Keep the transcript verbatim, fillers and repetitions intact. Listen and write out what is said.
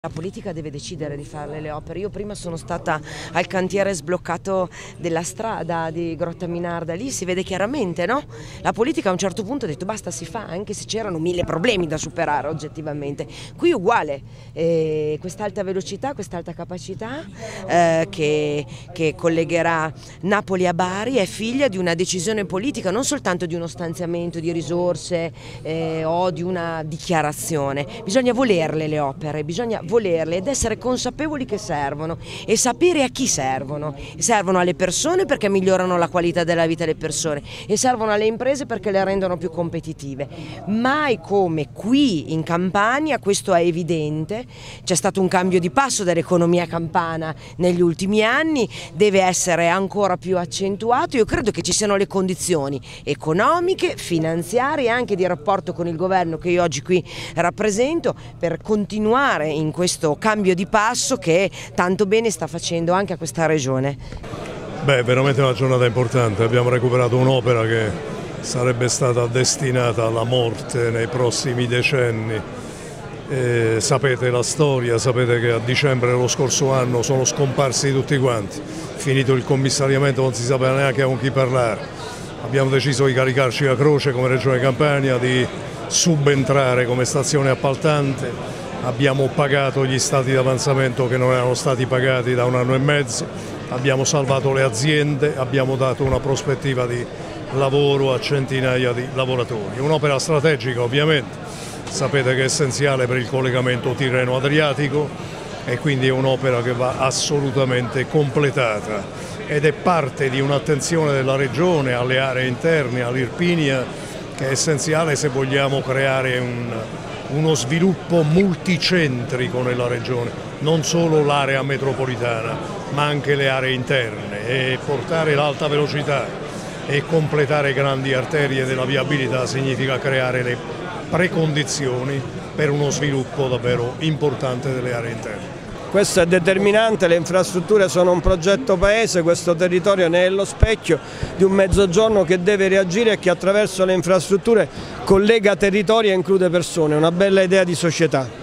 La politica deve decidere di farle le opere. Io prima sono stata al cantiere sbloccato della strada di Grotta Minarda, lì si vede chiaramente, no? La politica a un certo punto ha detto basta, si fa, anche se c'erano mille problemi da superare oggettivamente. Qui uguale, eh, quest'alta velocità, quest'alta capacità eh, che, che collegherà Napoli a Bari è figlia di una decisione politica, non soltanto di uno stanziamento di risorse eh, o di una dichiarazione. Bisogna volerle le opere, bisogna volerle ed essere consapevoli che servono e sapere a chi servono. Servono alle persone perché migliorano la qualità della vita delle persone e servono alle imprese perché le rendono più competitive. Mai come qui in Campania, questo è evidente, c'è stato un cambio di passo dell'economia campana negli ultimi anni, deve essere ancora più accentuato. Io credo che ci siano le condizioni economiche, finanziarie e anche di rapporto con il governo che io oggi qui rappresento per continuare in questo cambio di passo che tanto bene sta facendo anche a questa regione. Beh, veramente una giornata importante, abbiamo recuperato un'opera che sarebbe stata destinata alla morte nei prossimi decenni. E sapete la storia, sapete che a dicembre dello scorso anno sono scomparsi tutti quanti, finito il commissariamento non si sapeva neanche con chi parlare. Abbiamo deciso di caricarci la croce come Regione Campania, di subentrare come stazione appaltante. Abbiamo pagato gli stati di avanzamento che non erano stati pagati da un anno e mezzo, abbiamo salvato le aziende, abbiamo dato una prospettiva di lavoro a centinaia di lavoratori. Un'opera strategica ovviamente, sapete che è essenziale per il collegamento Tirreno-Adriatico e quindi è un'opera che va assolutamente completata ed è parte di un'attenzione della Regione alle aree interne, all'Irpinia, che è essenziale se vogliamo creare un uno sviluppo multicentrico nella regione, non solo l'area metropolitana ma anche le aree interne, e portare l'alta velocità e completare grandi arterie della viabilità significa creare le precondizioni per uno sviluppo davvero importante delle aree interne. Questo è determinante, le infrastrutture sono un progetto paese, questo territorio ne è lo specchio di un mezzogiorno che deve reagire e che attraverso le infrastrutture collega territori e include persone, una bella idea di società.